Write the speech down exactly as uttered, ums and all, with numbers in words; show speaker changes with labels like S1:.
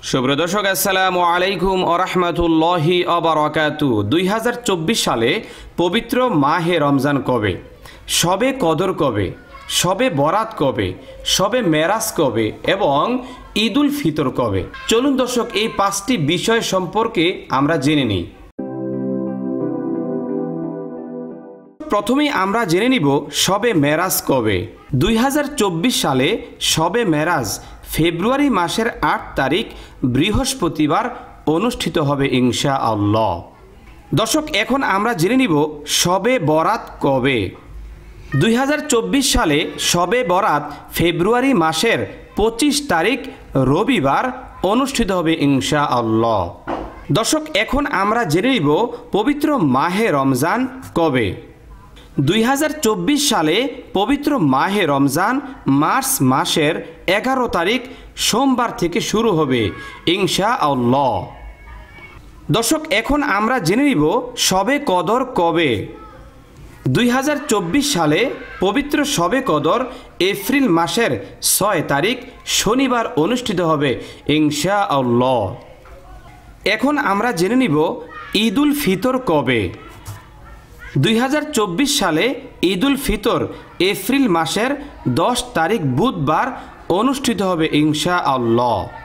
S1: সুপ্রিয় দর্শক, আসসালামু আলাইকুম ওয়া রাহমাতুল্লাহি ওয়া বারাকাতুহু। দুই হাজার চব্বিশ সালে পবিত্র মাহে রমজান কবে, শবে কদর কবে, শবে বরাত কবে, শবে মেরাজ কবে এবং ঈদুল ফিতর কবে? চলুন দর্শক, এই পাঁচটি বিষয় সম্পর্কে আমরা জেনে নিই। প্রথমেই আমরা জেনে নিব শবে মেরাজ কবে। দুই হাজার চব্বিশ সালে শবে মেরাজ ফেব্রুয়ারি মাসের আট তারিখ বৃহস্পতিবার অনুষ্ঠিত হবে ইনশাআল্লাহ। দর্শক, এখন আমরা জেনে নিব শবে বরাত কবে। দুই হাজার চব্বিশ সালে শবে বরাত ফেব্রুয়ারি মাসের পঁচিশ তারিখ রবিবার অনুষ্ঠিত হবে ইনশাআল্লাহ। দর্শক, এখন আমরা জেনে নিব পবিত্র মাহে রমজান কবে। দুই হাজার চব্বিশ সালে পবিত্র মাহে রমজান মার্চ মাসের এগারো তারিখ সোমবার থেকে শুরু হবে ইনশাআল্লাহ। দর্শক, এখন আমরা জেনে নিব শবে কদর কবে। দুই হাজার চব্বিশ সালে পবিত্র শবে কদর এপ্রিল মাসের ছয় তারিখ শনিবার অনুষ্ঠিত হবে ইনশাআল্লাহ। এখন আমরা জেনে নিব ঈদুল ফিতর কবে। দুই হাজার চব্বিশ সালে ঈদুল ফিতর এপ্রিল মাসের দশ তারিখ বুধবার অনুষ্ঠিত হবে ইনশাআল্লাহ।